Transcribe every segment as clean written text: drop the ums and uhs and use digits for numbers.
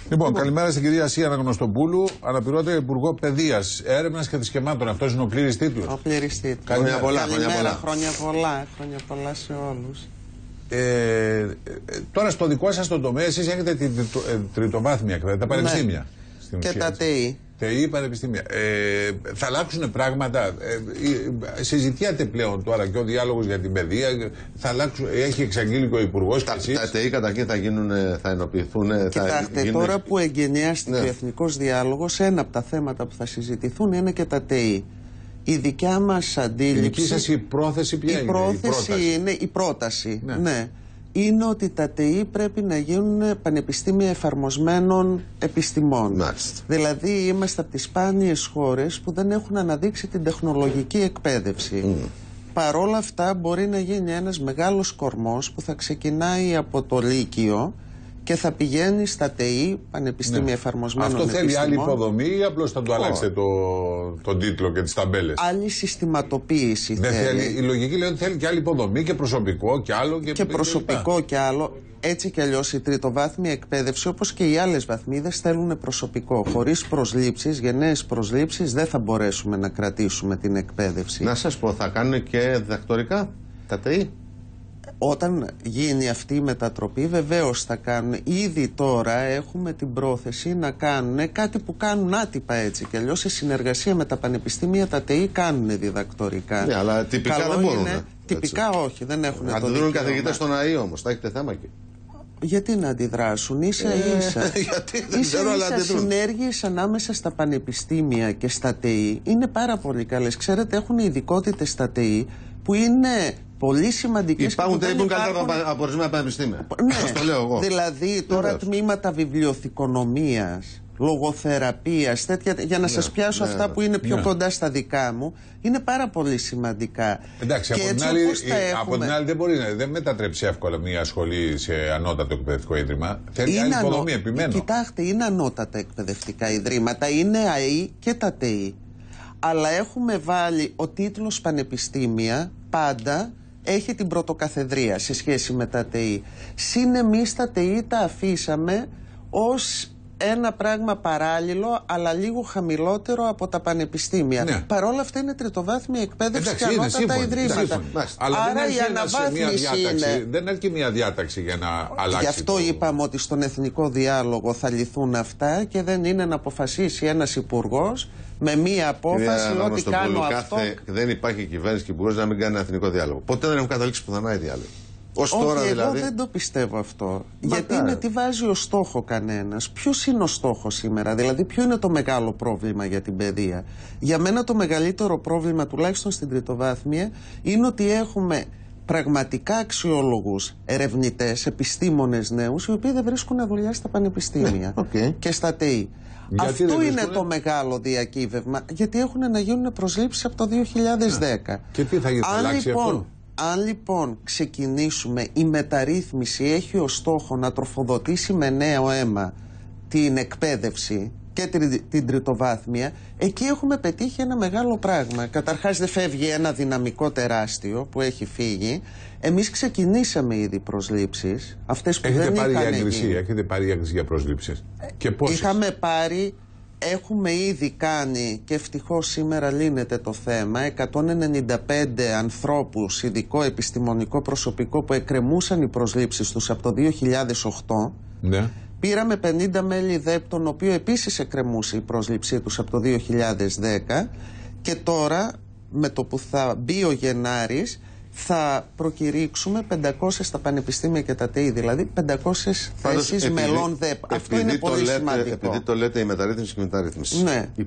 Λοιπόν, καλημέρα στην κυρία Ασία Αναγνωστοπούλου, αναπληρώτρια Υπουργό Παιδείας, Έρευνας και Θρησκευμάτων. Αυτός είναι ο πλήρης τίτλος. Ο πλήρης τίτλος. Χρόνια πολλά. Χρόνια πολλά σε όλους. Τώρα στο δικό σας το τομέα, εσείς έχετε την τριτοβάθμια εκπαίδευση, τα πανεπιστήμια. Ναι. Και τα ΤΕΗ. ΤΕΗ, πανεπιστήμια. Θα αλλάξουν πράγματα. Συζητιάται πλέον τώρα και ο διάλογος για την παιδεία. Θα αλλάξουν, έχει εξαγγείλει και ο Υπουργός. Τα ΤΕΗ καταρχήν θα ενοποιηθούν. Κοιτάξτε, τώρα που εγκαινιάστηκε ο Εθνικός Διάλογος, ένα από τα θέματα που θα συζητηθούν είναι και τα ΤΕΗ. Η δικιά μας αντίληψη. Η δική σας η πρόθεση ποια είναι? Η πρόταση. Ναι. Είναι ότι τα ΤΕΗ πρέπει να γίνουν πανεπιστήμια εφαρμοσμένων επιστημών. Μάλιστα. Δηλαδή είμαστε από τις σπάνιες χώρες που δεν έχουν αναδείξει την τεχνολογική εκπαίδευση. Παρόλα αυτά μπορεί να γίνει ένας μεγάλος κορμός που θα ξεκινάει από το Λύκειο και θα πηγαίνει στα ΤΕΗ, πανεπιστήμια εφαρμοσμένων επιστημών. Αυτό θέλει άλλη υποδομή ή απλώς θα του αλλάξετε τον τίτλο και τις ταμπέλες? Άλλη συστηματοποίηση θέλει. Η λογική λέει ότι θέλει και άλλη υποδομή και προσωπικό και άλλο. Και προσωπικό και άλλο. Έτσι κι αλλιώς η τριτοβάθμια εκπαίδευση, όπως και οι άλλες βαθμίδες, θέλουν προσωπικό. Χωρίς προσλήψεις, γενναίες προσλήψεις, δεν θα μπορέσουμε να κρατήσουμε την εκπαίδευση. Να σας πω, θα κάνουν και διδακτορικά τα ΤΕΗ? Όταν γίνει αυτή η μετατροπή, βεβαίως θα κάνουν. Ήδη τώρα έχουμε την πρόθεση να κάνουν κάτι που κάνουν άτυπα έτσι και αλλιώς σε συνεργασία με τα πανεπιστήμια. Τα ΤΕΗ κάνουν διδακτορικά. Ναι, αλλά τυπικά δεν μπορούν. Τυπικά όχι, δεν έχουν. Αντιδρούν καθηγητές στον ΑΕΗ όμως, θα έχετε θέμα εκεί. Γιατί να αντιδράσουν, ίσα συνέργειες ανάμεσα στα πανεπιστήμια και στα ΤΕΗ είναι πάρα πολύ καλές. Ξέρετε, έχουν ειδικότητες στα ΤΕΗ που είναι πολύ σημαντικές. Υπάρχουν ΤΕΗ που είναι καλύτερα από ορισμένα πανεπιστήμια. Ναι, το λέω εγώ. Δηλαδή τώρα τμήματα βιβλιοθηκονομίας, λογοθεραπείας, τέτοια, για να σας πιάσω αυτά που είναι πιο κοντά στα δικά μου, είναι πάρα πολύ σημαντικά. Εντάξει, από την άλλη δεν μετατρέψει εύκολα μια σχολή σε ανώτατο εκπαιδευτικό ίδρυμα. Θέλει άλλη υποδομή, επιμένω. Κοιτάξτε, είναι ανώτατα εκπαιδευτικά ιδρύματα, είναι ΑΕΗ και τα ΤΕΗ. Αλλά έχουμε βάλει ο τίτλος πανεπιστήμια πάντα έχει την πρωτοκαθεδρία σε σχέση με τα ΤΕΗ. Συν εμείς τα ΤΕΗ τα αφήσαμε ως ένα πράγμα παράλληλο, αλλά λίγο χαμηλότερο από τα πανεπιστήμια. Ναι. Παρόλα αυτά είναι τριτοβάθμια εκπαίδευση και ανώτατα ιδρύματα. Αλλά άρα η αναβάθμιση είναι. Δεν έρχεται μια διάταξη για να αλλάξει. Γι' αυτό είπαμε ότι στον εθνικό διάλογο θα λυθούν αυτά και δεν είναι να αποφασίσει ένας υπουργός με μία απόφαση ότι κάνω αυτό. Δεν υπάρχει κυβέρνηση και υπουργός να μην κάνει ένα εθνικό διάλογο. Ποτέ δεν έχουν καταλήξει πουθενά οι διάλογοι. Όχι, τώρα, δηλαδή... εγώ δεν το πιστεύω αυτό. Γιατί είναι τι βάζει ως στόχο κανένας. Ποιος είναι ο στόχος σήμερα, δηλαδή ποιο είναι το μεγάλο πρόβλημα για την παιδεία? Για μένα το μεγαλύτερο πρόβλημα, τουλάχιστον στην τριτοβάθμια, είναι ότι έχουμε πραγματικά αξιόλογους ερευνητές, επιστήμονες νέους, οι οποίοι δεν βρίσκουν δουλειά στα πανεπιστήμια και στα ΤΕΗ. Αυτό είναι το μεγάλο διακύβευμα, γιατί έχουν να γίνουν προσλήψεις από το 2010. Και τι θα αλλάξει αυτό? Αν λοιπόν ξεκινήσουμε, η μεταρρύθμιση έχει ως στόχο να τροφοδοτήσει με νέο αίμα την εκπαίδευση και την τριτοβάθμια, εκεί έχουμε πετύχει ένα μεγάλο πράγμα. Καταρχάς δεν φεύγει ένα δυναμικό τεράστιο που έχει φύγει. Εμείς ξεκινήσαμε ήδη προσλήψεις, αυτές που δεν είχαν γίνει. Έχετε πάρει έγκριση για προσλήψεις? Και πόσες? Είχαμε πάρει... Έχουμε ήδη κάνει και ευτυχώς σήμερα λύνεται το θέμα 195 ανθρώπους, ειδικό επιστημονικό προσωπικό που εκκρεμούσαν οι προσλήψεις τους από το 2008. Ναι. Πήραμε 50 μέλη ΔΕΠ, τον οποίο επίσης εκκρεμούσε η πρόσληψή τους από το 2010 και τώρα με το που θα μπει ο Γενάρης θα προκηρύξουμε 500 στα πανεπιστήμια και τα ΤΕΗ, δηλαδή 500 θέσεις μελών ΔΕΠ. Αυτό είναι πολύ σημαντικό. Επειδή το λέτε η μεταρρύθμιση και η μεταρρύθμιση,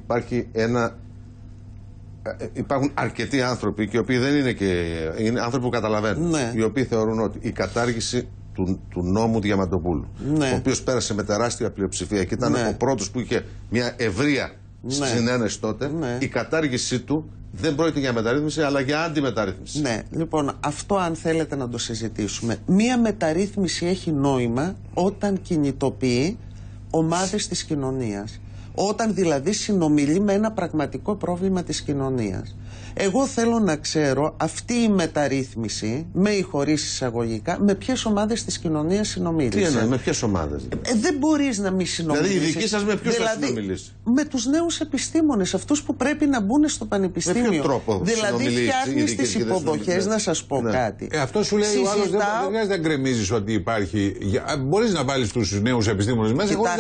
υπάρχουν αρκετοί άνθρωποι και οι οποίοι δεν είναι είναι άνθρωποι που καταλαβαίνουν, οι οποίοι θεωρούν ότι η κατάργηση του νόμου Διαμαντοπούλου, ο οποίος πέρασε με τεράστια πλειοψηφία και ήταν ο πρώτος που είχε μια ευρεία συνένεση τότε, η κατάργησή του δεν πρόκειται για μεταρρύθμιση αλλά για αντιμεταρρύθμιση. Ναι, λοιπόν, αυτό αν θέλετε να το συζητήσουμε. Μία μεταρρύθμιση έχει νόημα όταν κινητοποιεί ομάδες της κοινωνίας. Όταν δηλαδή συνομιλεί με ένα πραγματικό πρόβλημα της κοινωνίας. Εγώ θέλω να ξέρω αυτή η μεταρρύθμιση, με ή χωρίς εισαγωγικά, με ποιες ομάδες της κοινωνίας συνομίλησε. Τι εννοεί, με ποιες ομάδες? Δεν μπορείς να μην συνομιλήσεις. Δηλαδή η δική σας με ποιους θα συνομιλήσει? Με τους νέους επιστήμονες, αυτούς που πρέπει να μπουν στο πανεπιστήμιο. Με ποιο τρόπο? Δηλαδή φτιάχνεις τις υποδοχές, να σας πω κάτι. Αυτό σου λέει ο άλλος, δεν χρειάζεται να γκρεμίζεις ότι υπάρχει. Μπορείς να βάλεις τους νέους επιστήμονες μέσα χωρίς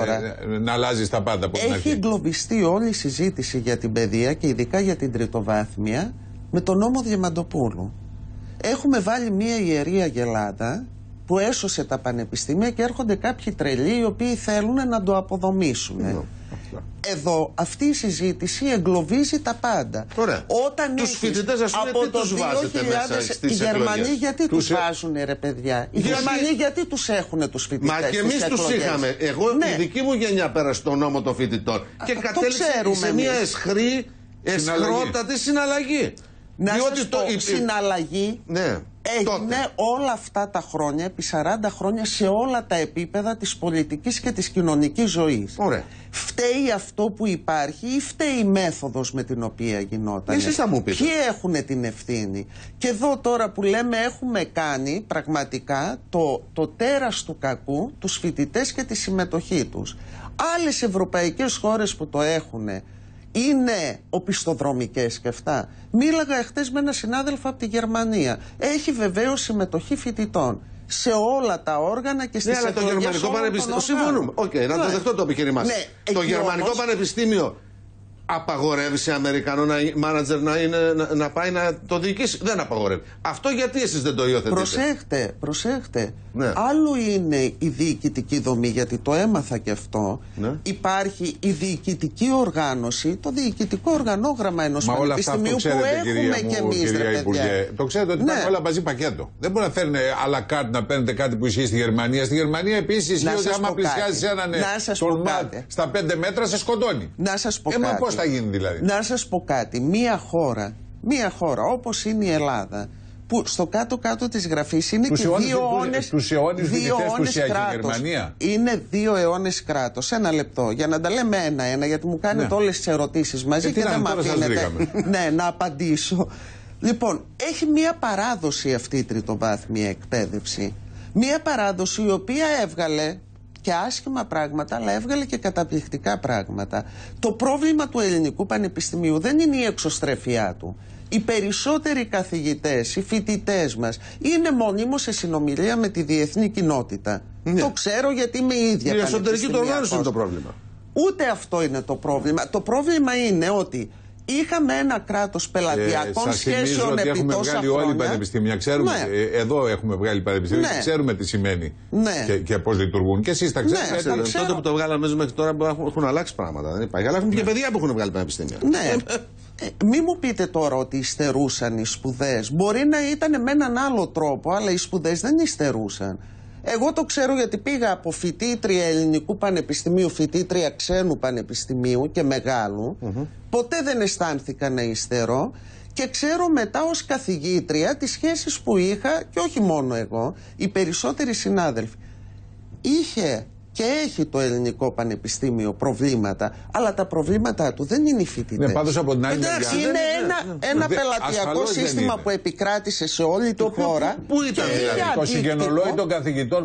να αλλάζεις τα πάντα από την αρχή. Έχει εγκλωβιστεί όλη η συζήτηση για την παιδεία και ειδικά για την τριτοβάθμια με τον νόμο Διαμαντοπούλου. Έχουμε βάλει μια ιερή αγελάδα που έσωσε τα πανεπιστήμια και έρχονται κάποιοι τρελοί οι οποίοι θέλουν να το αποδομήσουν. Εδώ αυτή η συζήτηση εγκλωβίζει τα πάντα. Ωραία. Όταν τους φοιτητές, ας πούμε, τι τους βάζετε μέσα στις οι Γερμανοί γιατί τους βάζουν, ρε παιδιά? Οι Γερμανοί γιατί τους έχουν τους φοιτητές? Μα και εμείς τους είχαμε. Εγώ, η δική μου γενιά πέρασε τον νόμο των φοιτητών και κατέληξε σε μια εσχρότατη συναλλαγή. Να σας πω, συναλλαγή έγινε όλα αυτά τα χρόνια, επί 40 χρόνια, σε όλα τα επίπεδα της πολιτικής και της κοινωνικής ζωής. Ωραία. Φταίει αυτό που υπάρχει ή φταίει η μέθοδος με την οποία γινόταν? Εσείς θα μου πείτε. Ποιοι έχουν την ευθύνη? Και εδώ τώρα που λέμε έχουμε κάνει πραγματικά το τέρας του κακού, τους φοιτητές και τη συμμετοχή τους. Άλλες ευρωπαϊκές χώρες που το έχουν είναι οπισθοδρομικές και αυτά. Μίλαγα εχθές με έναν συνάδελφο από τη Γερμανία. Έχει βεβαίως συμμετοχή φοιτητών σε όλα τα όργανα και στις εκλογές. Ναι, αλλά το Γερμανικό Πανεπιστήμιο. Συμφωνούμε. Να το δεχτώ το επιχείρημά σας. Το Γερμανικό Πανεπιστήμιο απαγορεύει σε Αμερικανό μάνατζερ να πάει να το διοικήσει? Δεν απαγορεύει. Αυτό γιατί εσείς δεν το υιοθετείτε? Προσέχτε. Ναι. Άλλο είναι η διοικητική δομή, γιατί το έμαθα και αυτό. Ναι. Υπάρχει η διοικητική οργάνωση, το διοικητικό οργανόγραμμα ενός πανεπιστημίου που έχουμε κι εμείς, ρε παιδιά. Το ξέρετε ότι υπάρχουν όλα μαζί πακέτο. Δεν μπορεί να φέρνει à la carte να παίρνετε κάτι που ισχύει στη Γερμανία. Στη Γερμανία επίσης ισχύει ότι άμα πλησιάζει έναν στα 5 μέτρα σε σκοτώνει. Να σας πω κάτι. Πώς θα γίνει δηλαδή? Να σας πω κάτι. Μία χώρα όπως είναι η Ελλάδα, που στο κάτω-κάτω της γραφής είναι και 2 αιώνες. Τους αιώνες φοιτητές τους έχει η Γερμανία. Είναι 2 αιώνες κράτος. Ένα λεπτό για να τα λέμε ένα-ένα, γιατί μου κάνετε όλες τις ερωτήσεις μαζί και δεν με αφήνετε να απαντήσω. Λοιπόν, έχει μία παράδοση αυτή η τριτοβάθμια εκπαίδευση. Μία παράδοση η οποία έβγαλε και άσχημα πράγματα, αλλά έβγαλε και καταπληκτικά πράγματα. Το πρόβλημα του ελληνικού πανεπιστημίου δεν είναι η εξωστρέφειά του. Οι περισσότεροι καθηγητές, οι φοιτητές μας είναι μονίμως σε συνομιλία με τη διεθνή κοινότητα. Ναι. Το ξέρω γιατί είμαι η ίδια. Η εσωτερική του οργάνωση είναι το πρόβλημα. Ούτε αυτό είναι το πρόβλημα. Το πρόβλημα είναι ότι είχαμε ένα κράτος πελατειακών σχέσεων επί τόσα χρόνια. Έχουμε βγάλει όλοι πανεπιστήμια. Ξέρουμε, εδώ έχουμε βγάλει πανεπιστήμια. Ξέρουμε τι σημαίνει και πώς λειτουργούν. Και εσείς τα ξέρετε. Τότε που το βγάλαμε μέχρι τώρα έχουν αλλάξει πράγματα. Δεν υπάρχει. Αλλά έχουν και παιδιά που έχουν βγάλει πανεπιστήμια. Ναι. Μη μου πείτε τώρα ότι υστερούσαν οι σπουδές. Μπορεί να ήταν με έναν άλλο τρόπο, αλλά οι σπουδές δεν υστερούσαν. Εγώ το ξέρω γιατί πήγα από φοιτήτρια ελληνικού πανεπιστημίου, φοιτήτρια ξένου πανεπιστημίου και μεγάλου. Ποτέ δεν αισθάνθηκα να υστερώ και ξέρω μετά ως καθηγήτρια τις σχέσεις που είχα, και όχι μόνο εγώ, οι περισσότεροι συνάδελφοι. Είχε και έχει το ελληνικό πανεπιστήμιο προβλήματα, αλλά τα προβλήματά του δεν είναι οι φοιτητές. Ναι, πάντως από την άλλη μεριά. Είναι ένα πελατειακό σύστημα που επικράτησε σε όλη τη χώρα. Πού ήταν δηλαδή? Το συγγενολόι των καθηγητών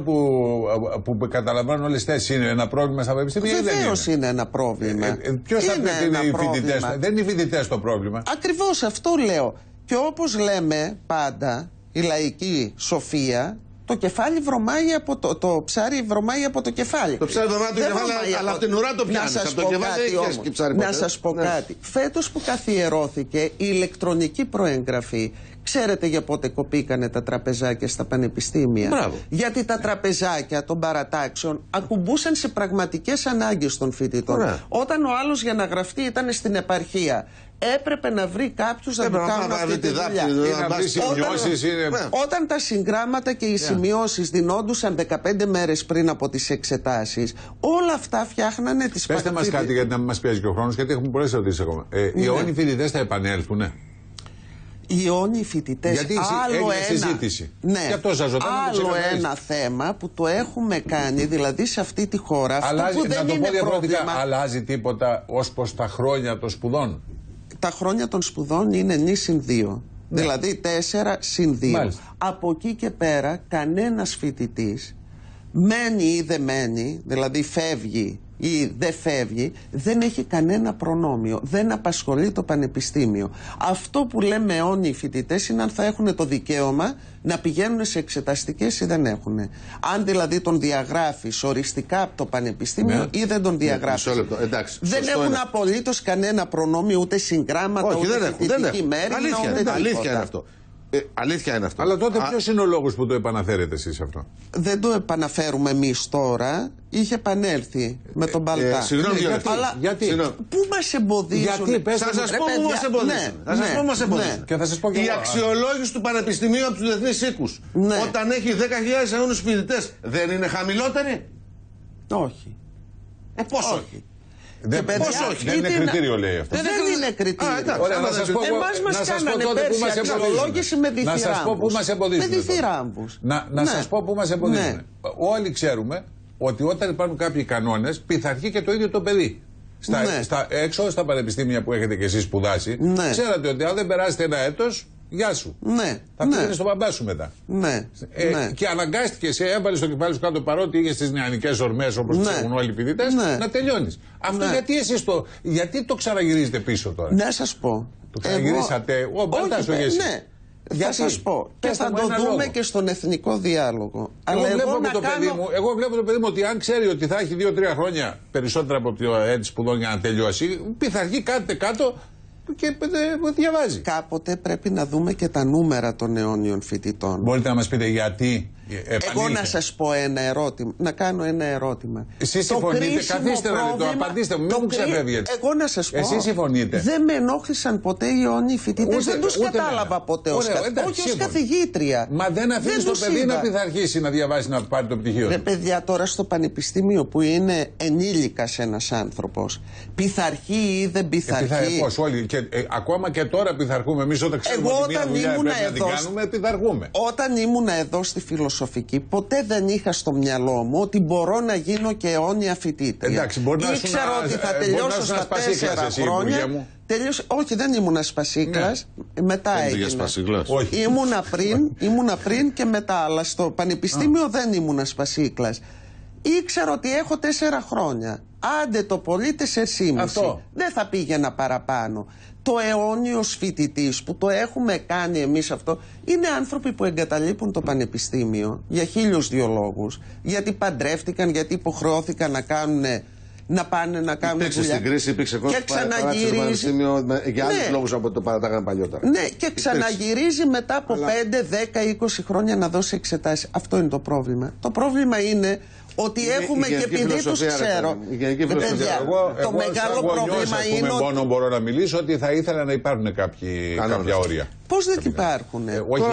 που καταλαμβάνουν όλες τις θέσεις είναι ένα πρόβλημα στα πανεπιστήμια? Βεβαίως είναι ένα πρόβλημα. Ποιος θα πει ότι είναι οι φοιτητές? Δεν είναι οι φοιτητές το πρόβλημα. Ακριβώς αυτό λέω. Και όπως λέμε πάντα, η λαϊκή σοφία, το κεφάλι βρωμάει από το ψάρι βρωμάει από το κεφάλι. Το ψάρι βρωμάει από το κεφάλι, αλλά από την ουρά το πιάνεις. Από το κεφάλι έχει και ψάρι. Να σας πω κάτι. Φέτος που καθιερώθηκε η ηλεκτρονική προεγγραφή, ξέρετε για πότε κοπήκανε τα τραπεζάκια στα πανεπιστήμια? Μπράβο. Γιατί τα τραπεζάκια των παρατάξεων ακουμπούσαν σε πραγματικές ανάγκες των φοιτητών. Όταν ο άλλος για να γραφτεί ήταν στην επαρχία, έπρεπε να βρει κάποιους να του κάνουν αυτή τη δουλειά. Όταν τα συγγράμματα και οι σημειώσεις δινόντουσαν 15 μέρες πριν από τις εξετάσεις, όλα αυτά φτιάχνανε τις Πέστε μας κάτι, γιατί να μην μας πιέζει και ο χρόνος, γιατί έχουμε πολλές ερωτήσεις ακόμα. Οι αιώνιοι φοιτητές θα επανέλθουν? Οι αιώνιοι φοιτητές. Γιατί έγινε συζήτηση. Ναι, άλλο ένα θέμα που το έχουμε κάνει, δηλαδή σε αυτή τη χώρα. Αλλάζει, αυτό που δεν είναι πρόβλημα. Αλλάζει τίποτα ως προς τα χρόνια των σπουδών? Τα χρόνια των σπουδών είναι νη συν 2. Ναι. Δηλαδή 4 συν 2. Μάλιστα. Από εκεί και πέρα κανένας φοιτητής, μένει ή δεν μένει, δηλαδή φεύγει ή δεν φεύγει, δεν έχει κανένα προνόμιο, δεν απασχολεί το πανεπιστήμιο. Αυτό που λέμε αιώνιοι φοιτητές είναι αν θα έχουν το δικαίωμα να πηγαίνουν σε εξεταστικές ή δεν έχουν. Αν δηλαδή τον διαγράφεις οριστικά από το πανεπιστήμιο, ναι, ή δεν τον διαγράφεις. Δεν έχουν απολύτως κανένα προνόμιο, ούτε συγγράμματα, όχι, ούτε φοιτητική μέρη. Αλήθεια είναι αυτό. Αλήθεια είναι αυτό. Αλλά τότε ποιος είναι ο λόγος που το επαναφέρετε εσείς αυτό? Δεν το επαναφέρουμε εμείς τώρα. Είχε επανέλθει με τον Μπαλτά. Συγγνώμη, γιατί? Πού μας εμποδίζουν? Θα σας πω πού μας εμποδίζουν. Και θα σας πω και η αξιολόγηση του πανεπιστημίου από τους διεθνείς οίκους, όταν έχει 10.000 αιώνιους φοιτητές, δεν είναι χαμηλότερη? Όχι. Πώς όχι? Δεν είναι κριτήριο, λέει αυτό. Δεν είναι κριτήριο. Εμάς μας κάνανε πέρσι αξιολόγηση με διθυράμβους. Να σας πω πού μας εμποδίζουν. Να σας πω πού μας εμποδίζουν. Όλοι ξέρουμε ότι όταν υπάρχουν κάποιοι κανόνες, πειθαρχεί και το ίδιο το παιδί. Έξω στα πανεπιστήμια που έχετε και εσείς σπουδάσει, ξέρατε ότι αν δεν περάσετε ένα έτος, γεια σου. Θα πήγαινε στον μπαμπά σου μετά. Και αναγκάστηκε, σε έβαλε στο κεφάλι σου κάτω, παρότι είχε τις νεανικές ορμές όπως έχουν όλοι οι φοιτητές, να τελειώνεις. Αυτό γιατί το ξαναγυρίζετε πίσω τώρα? Να σας πω. Το ξαναγυρίσατε. Ο Μπαλτάς, όχι εσύ. Θα σας πω. Και θα το δούμε και στον εθνικό διάλογο. Εγώ βλέπω το παιδί μου ότι αν ξέρει ότι θα έχει 2-3 χρόνια περισσότερα από το έτη σπουδών για να τελειώσει, πειθαρχεί κάτω και διαβάζει. Κάποτε πρέπει να δούμε και τα νούμερα των αιώνιων φοιτητών. Μπορείτε να μας πείτε γιατί επανήλθε? Εγώ να σας πω ένα ερώτημα, να κάνω ένα ερώτημα. Εσείς συμφωνείτε? Καθίστε να το απαντήστε μου, μην μου ξεφεύγετε. Εγώ να σας πω, εσείς συμφωνείτε? Δεν με ενόχλησαν ποτέ οι αιώνιοι φοιτητές, δεν τους κατάλαβα ποτέ όχι ως καθηγήτρια. Μα δεν αφήνει το παιδί να πειθαρχήσει, να διαβάσει, να πάρει το πτυχίο του. Παιδιά, τώρα στο πανεπιστήμιο που είναι ενήλικας ένας άνθρωπος, πειθαρχεί ή δεν πειθαρχεί? Ακόμα και τώρα πειθαρχούμε εμείς, όταν ξέρουμε ότι μια δουλειά πρέπει να την κάνουμε, πειθαρχούμε. Όταν ήμουν εδώ στη φιλοσοφική, ποτέ δεν είχα στο μυαλό μου ότι μπορώ να γίνω και αιώνια φοιτήτρια. Εντάξει, ήξερα ότι θα τελειώσω στα 4 χρόνια. Όχι, δεν ήμουν σπασίκλας. Μετά έγινα. Ήμουνα πριν και μετά, αλλά στο πανεπιστήμιο δεν ήμουν σπασίκλας. Ήξερα ότι έχω 4 χρόνια. Άντε το πολύ 4,5. Δεν θα πήγαινα παραπάνω. Το αιώνιος φοιτητής που το έχουμε κάνει εμείς αυτό, είναι άνθρωποι που εγκαταλείπουν το πανεπιστήμιο για 1002 λόγους. Γιατί παντρεύτηκαν, γιατί υποχρεώθηκαν να πάνε να κάνουν δουλειά. Στην κρίση υπήρξε κόσμο που παράτησε το πανεπιστήμιο για άλλους λόγους από το παρατάγανε παλιότερα. Ναι, και ξαναγυρίζει μετά από 5, 10, 20 χρόνια να δώσει εξετάσεις. Αυτό είναι το πρόβλημα. Το πρόβλημα είναι ότι έχουμε, και επειδή τους ξέρω, το μεγάλο πρόβλημα είναι ότι... Μόνο μπορώ να μιλήσω ότι θα ήθελα να υπάρχουν κάποια όρια. Πώς δεν υπάρχουν?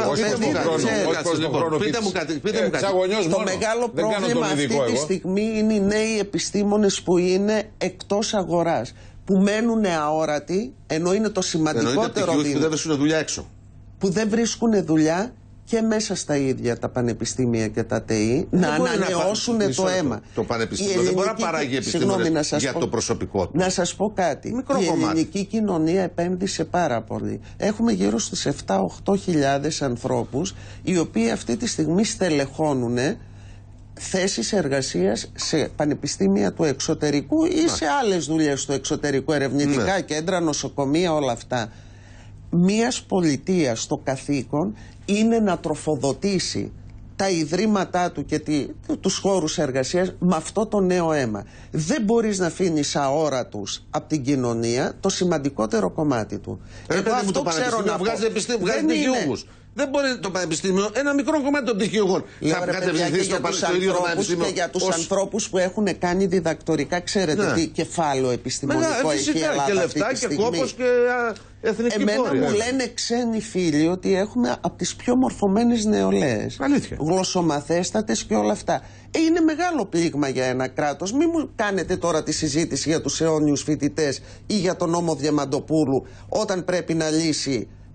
Πείτε μου κάτι. Το μεγάλο πρόβλημα αυτή τη στιγμή είναι οι νέοι επιστήμονες που είναι εκτός αγοράς, που μένουν αόρατοι, ενώ είναι το σημαντικότερο που δεν βρίσκουν δουλειά έξω. Που δεν βρίσκουν δουλειά και μέσα στα ίδια τα πανεπιστήμια και τα ΤΕΗ να ανανεώσουν το αίμα. Το πανεπιστήμιο δεν μπορεί να παράγει επιστήμονες για το προσωπικό του. Να σας πω κάτι. Η ελληνική κοινωνία επένδυσε πάρα πολύ. Έχουμε γύρω στους 7-8 χιλιάδες ανθρώπους, οι οποίοι αυτή τη στιγμή στελεχώνουν θέσεις εργασίας σε πανεπιστήμια του εξωτερικού ή σε άλλες δουλειές του εξωτερικού, ερευνητικά κέντρα, νοσοκομεία, όλα αυτά. Μίας πολιτείας το καθήκον είναι να τροφοδοτήσει τα ιδρύματά του και τους χώρους εργασίας με αυτό το νέο αίμα. Δεν μπορείς να αφήνεις αόρατους από την κοινωνία το σημαντικότερο κομμάτι του. Εγώ αυτό ξέρω να βγάζει πτυχιούχους. Δεν μπορεί το πανεπιστήμιο, ένα μικρό κομμάτι των πτυχιούχων θα κατευθυνθεί στο ίδιο το πανεπιστήμιο. Και για τους ανθρώπους που έχουν κάνει διδακτορικά, ξέρετε τι κεφάλαιο επιστημονικό έχει η Ελλάδα και λεφτά και κόπος και εθνική πόρια. Εμένα μου λένε ξένοι φίλοι ότι έχουμε από τις πιο μορφωμένες νεολαίες. Αλήθεια. Γλωσσομαθέστατες και όλα αυτά. Είναι μεγάλο πλήγμα για ένα κράτος. Μην μου κάνετε τώρα τη συζήτηση για τους αιώνιους φοιτητές ή για τον νόμο Διαμαντοπούλου όταν πρέπει να λύσει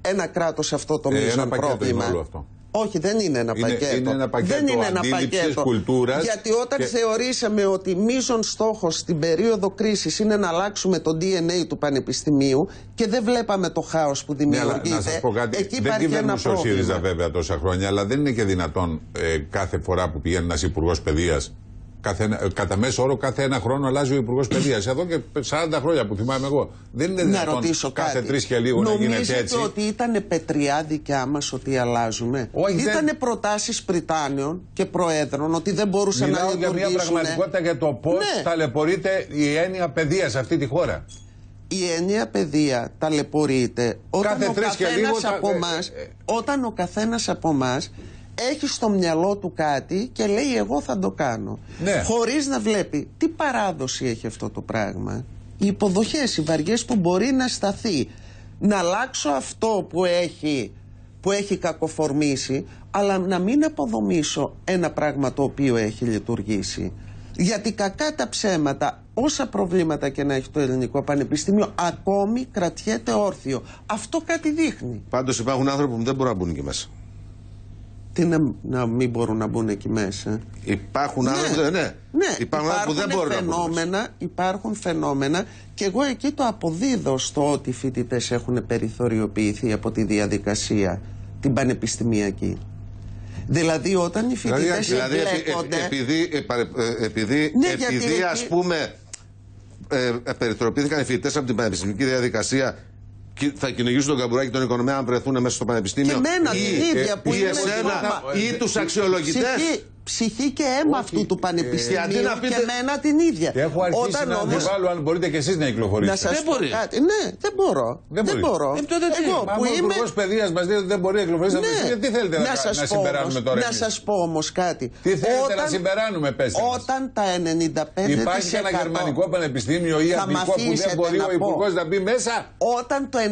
ένα κράτος αυτό το μείζον πρόβλημα. Όχι, δεν είναι ένα πακέτο. Είναι ένα πακέτο δεν είναι ένα πακέτο. Κουλτούρας. Γιατί όταν θεωρήσαμε ότι μείζον στόχος στην περίοδο κρίσης είναι να αλλάξουμε το DNA του πανεπιστημίου και δεν βλέπαμε το χάος που δημιουργείται. Να σας πω κάτι. Εκεί δεν κυβερνούσε ο ΣΥΡΙΖΑ βέβαια τόσα χρόνια, αλλά δεν είναι και δυνατόν κάθε φορά που πηγαίνει ένας υπουργός παιδείας. Κατά μέσο όρο, κάθε ένα χρόνο αλλάζει ο υπουργός παιδείας. Εδώ και 40 χρόνια που θυμάμαι εγώ. Δεν είναι δυνατόν κάθε 3 και λίγο να γίνεται έτσι. Νομίζετε ότι ήταν πετριά δικιά μας ότι αλλάζουμε? Ήτανε προτάσεις πριτάνιων και προέδρων ότι δεν μπορούσαν να λειτουργήσουν. Μιλάω για μια πραγματικότητα για το πώς ταλαιπωρείται η έννοια παιδεία σε αυτή τη χώρα. Η έννοια παιδεία ταλαιπωρείται όταν ο καθένας από εμάς έχει στο μυαλό του κάτι και λέει εγώ θα το κάνω. Ναι. Χωρίς να βλέπει τι παράδοση έχει αυτό το πράγμα. Οι υποδοχές, οι βαριές που μπορεί να σταθεί. Να αλλάξω αυτό που έχει κακοφορμήσει, αλλά να μην αποδομήσω ένα πράγμα το οποίο έχει λειτουργήσει. Γιατί κακά τα ψέματα, όσα προβλήματα και να έχει το ελληνικό πανεπιστήμιο, ακόμη κρατιέται όρθιο. Αυτό κάτι δείχνει. Πάντως υπάρχουν άνθρωποι που δεν μπορούν να μπουν εκεί μέσα. Τι να μην μπορούν να μπουν εκεί μέσα? Υπάρχουν άνθρωποι που δεν μπορούν να μπουν. Υπάρχουν φαινόμενα και εγώ εκεί το αποδίδω στο ότι οι φοιτητές έχουν περιθωριοποιηθεί από τη διαδικασία την πανεπιστημιακή. Δηλαδή όταν οι φοιτητές εμπλέκονται... Επειδή ας πούμε περιθωριοποιήθηκαν οι φοιτητές από την πανεπιστημιακή διαδικασία, θα κυνηγήσουν τον καμπουράκι των οικονομία αν βρεθούν μέσα στο πανεπιστήμιο, και μένα την ίδια που ή εσένα ή τους αξιολογητές. Ψυχή και αίμα αυτού του πανεπιστημίου και μένα την ίδια. Και έχω αρχίσει να αμφιβάλλω αν μπορείτε και εσείς να κυκλοφορήσετε. Δεν μπορεί. Ναι, δεν μπορώ. Εγώ που είμαι... Ο υπουργός παιδείας μας λέει ότι δεν μπορεί να κυκλοφορήσει. Τι θέλετε να συμπεράνουμε τώρα? Να σας πω όμως κάτι. Τι θέλετε να συμπεράνουμε, πέστε μας? Όταν τα 95%... Υπάρχει ένα γερμανικό πανεπιστήμιο ή αγγλικό που δεν μπορεί ο υπουργός να μπει μέσα? Όταν το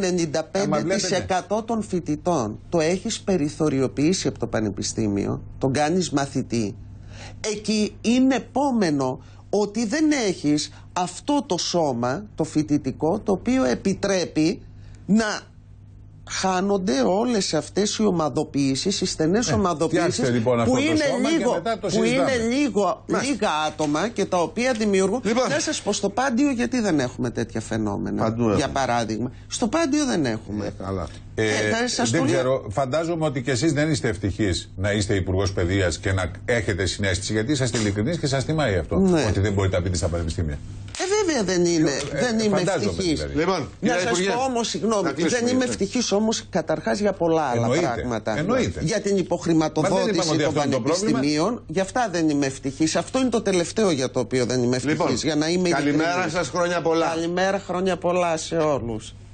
95% των φοιτητών το έχεις περιθωριοποιήσει από το πανεπιστήμιο, τον κάνεις μαθητή, εκεί είναι επόμενο ότι δεν έχεις αυτό το σώμα, το φοιτητικό, το οποίο επιτρέπει να χάνονται όλες αυτές οι ομαδοποιήσεις, οι στενές ομαδοποιήσεις λοιπόν που είναι λίγα άτομα και τα οποία δημιουργούν. Να σας πω, στο Πάντιο γιατί δεν έχουμε τέτοια φαινόμενα? Για παράδειγμα, στο Πάντιο δεν έχουμε. Δεν ξέρω, φαντάζομαι ότι και εσείς δεν είστε ευτυχείς να είστε υπουργός παιδείας και να έχετε συναίσθηση, γιατί είσαστε ειλικρινείς και σας τιμάει αυτό, ότι δεν μπορείτε να πείτε στα πανεπιστήμια. Βέβαια δεν είμαι ευτυχής. Λοιπόν, να σας πω όμως, συγγνώμη, δεν είμαι ευτυχής όμως καταρχάς για πολλά άλλα πράγματα. Για την υποχρηματοδότηση των πανεπιστημίων, γι' αυτά δεν είμαι ευτυχής. Αυτό είναι το τελευταίο για το οποίο δεν είμαι ευτυχής. Καλημέρα σας, χρόνια πολλά. Καλημέρα, χρόνια πολλά σε όλους.